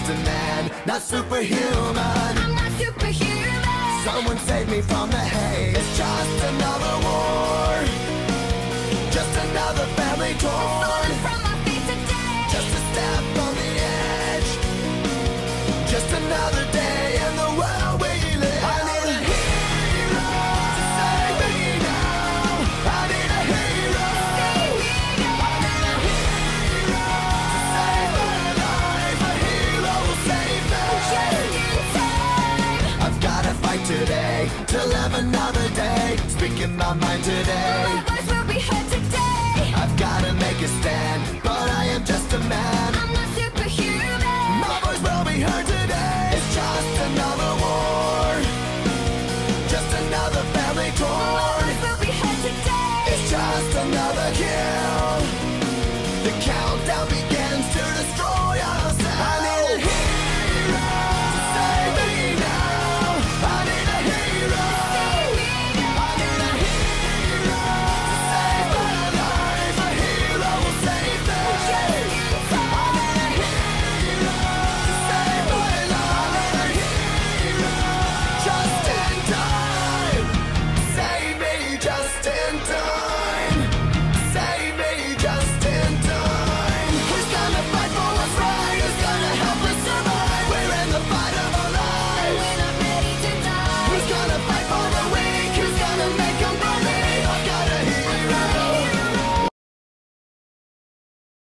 just a man, not superhuman. I'm not superhuman. Someone save me from the haze. It's just another war, just another family torn. Falling from my feet today. Just a step on the edge, just another day in the world we live. I need a hero to save me now. I need a hero. I need a hero to save my life. A hero will save me. Just in time. I've gotta fight today to live another day, speaking my mind today.